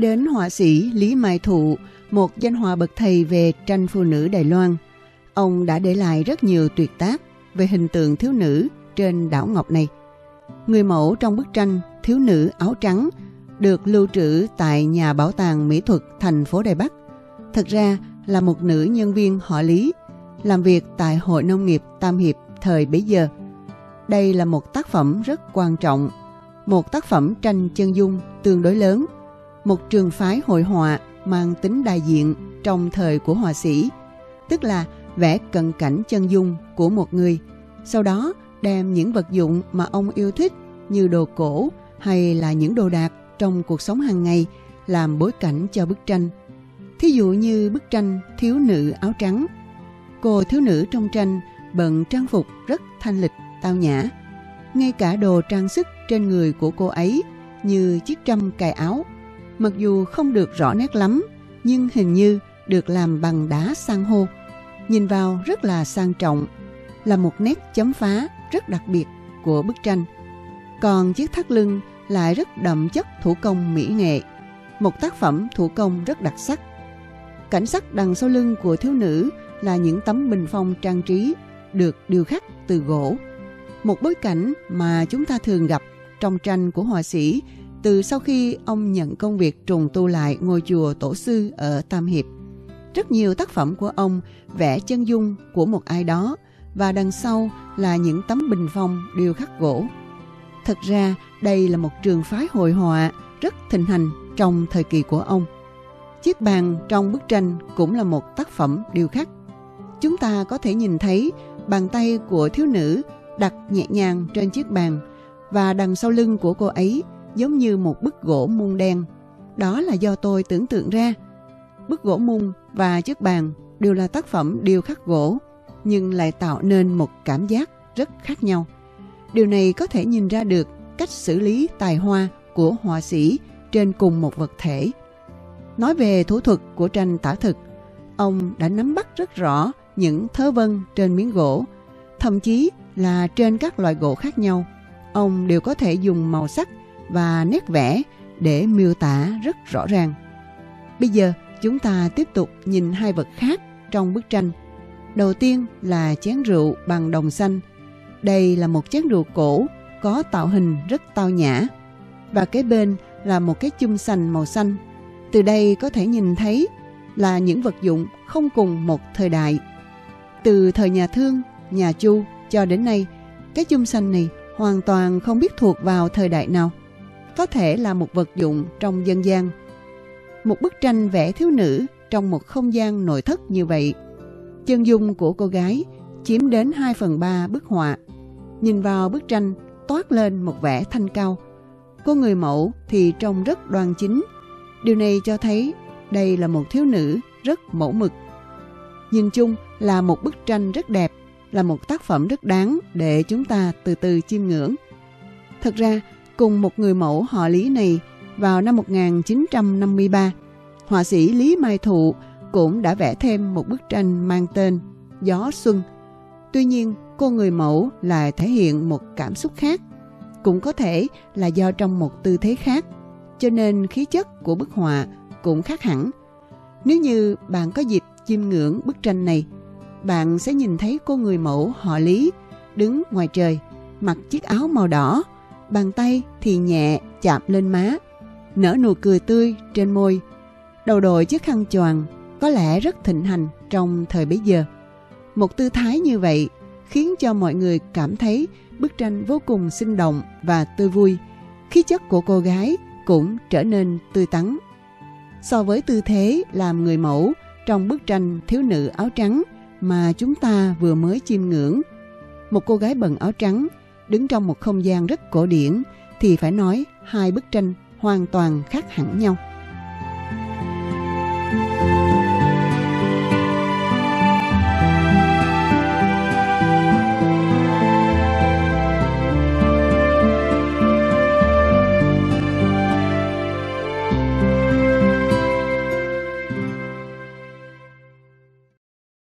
đến họa sĩ Lý Mai Thụ, một danh họa bậc thầy về tranh phụ nữ Đài Loan. Ông đã để lại rất nhiều tuyệt tác về hình tượng thiếu nữ trên đảo ngọc này. Người mẫu trong bức tranh Thiếu nữ áo trắng được lưu trữ tại nhà bảo tàng mỹ thuật thành phố Đài Bắc. Thật ra là một nữ nhân viên họ Lý, làm việc tại Hội Nông nghiệp Tam Hiệp thời bấy giờ. Đây là một tác phẩm rất quan trọng, một tác phẩm tranh chân dung tương đối lớn, một trường phái hội họa mang tính đại diện trong thời của họa sĩ, tức là vẽ cận cảnh chân dung của một người, sau đó đem những vật dụng mà ông yêu thích như đồ cổ hay là những đồ đạc trong cuộc sống hàng ngày làm bối cảnh cho bức tranh. Thí dụ như bức tranh Thiếu nữ áo trắng. Cô thiếu nữ trong tranh bận trang phục rất thanh lịch, tao nhã. Ngay cả đồ trang sức trên người của cô ấy như chiếc trâm cài áo, mặc dù không được rõ nét lắm, nhưng hình như được làm bằng đá san hô. Nhìn vào rất là sang trọng, là một nét chấm phá rất đặc biệt của bức tranh. Còn chiếc thắt lưng lại rất đậm chất thủ công mỹ nghệ, một tác phẩm thủ công rất đặc sắc. Cảnh sắc đằng sau lưng của thiếu nữ là những tấm bình phong trang trí được điêu khắc từ gỗ, một bối cảnh mà chúng ta thường gặp trong tranh của họa sĩ từ sau khi ông nhận công việc trùng tu lại ngôi chùa Tổ sư ở Tam Hiệp. Rất nhiều tác phẩm của ông vẽ chân dung của một ai đó và đằng sau là những tấm bình phong điêu khắc gỗ. Thật ra đây là một trường phái hội họa rất thịnh hành trong thời kỳ của ông. Chiếc bàn trong bức tranh cũng là một tác phẩm điêu khắc. Chúng ta có thể nhìn thấy bàn tay của thiếu nữ đặt nhẹ nhàng trên chiếc bàn, và đằng sau lưng của cô ấy giống như một bức gỗ mun đen. Đó là do tôi tưởng tượng ra. Bức gỗ mun và chiếc bàn đều là tác phẩm điêu khắc gỗ, nhưng lại tạo nên một cảm giác rất khác nhau. Điều này có thể nhìn ra được cách xử lý tài hoa của họa sĩ trên cùng một vật thể. Nói về thủ thuật của tranh tả thực, ông đã nắm bắt rất rõ những thớ vân trên miếng gỗ, thậm chí là trên các loại gỗ khác nhau. Ông đều có thể dùng màu sắc và nét vẽ để miêu tả rất rõ ràng. Bây giờ chúng ta tiếp tục nhìn hai vật khác trong bức tranh. Đầu tiên là chén rượu bằng đồng xanh. Đây là một chén rượu cổ có tạo hình rất tao nhã, và kế bên là một cái chum sành màu xanh. Từ đây có thể nhìn thấy là những vật dụng không cùng một thời đại. Từ thời nhà Thương, nhà Chu cho đến nay, cái chum sành này hoàn toàn không biết thuộc vào thời đại nào. Có thể là một vật dụng trong dân gian. Một bức tranh vẽ thiếu nữ trong một không gian nội thất như vậy. Chân dung của cô gái chiếm đến 2/3 bức họa. Nhìn vào bức tranh toát lên một vẻ thanh cao. Cô người mẫu thì trông rất đoan chính. Điều này cho thấy đây là một thiếu nữ rất mẫu mực. Nhìn chung là một bức tranh rất đẹp, là một tác phẩm rất đáng để chúng ta từ từ chiêm ngưỡng. Thật ra, cùng một người mẫu họ Lý này, vào năm 1953, họa sĩ Lý Mai Thụ cũng đã vẽ thêm một bức tranh mang tên Gió Xuân. Tuy nhiên, cô người mẫu lại thể hiện một cảm xúc khác, cũng có thể là do trong một tư thế khác, cho nên khí chất của bức họa cũng khác hẳn. Nếu như bạn có dịp chiêm ngưỡng bức tranh này, bạn sẽ nhìn thấy cô người mẫu họ Lý đứng ngoài trời, mặc chiếc áo màu đỏ, bàn tay thì nhẹ chạm lên má, nở nụ cười tươi trên môi. Đầu đội chiếc khăn choàng có lẽ rất thịnh hành trong thời bấy giờ. Một tư thái như vậy khiến cho mọi người cảm thấy bức tranh vô cùng sinh động và tươi vui. Khí chất của cô gái cũng trở nên tươi tắn. So với tư thế làm người mẫu trong bức tranh Thiếu nữ áo trắng mà chúng ta vừa mới chiêm ngưỡng, một cô gái bận áo trắng đứng trong một không gian rất cổ điển, thì phải nói hai bức tranh hoàn toàn khác hẳn nhau.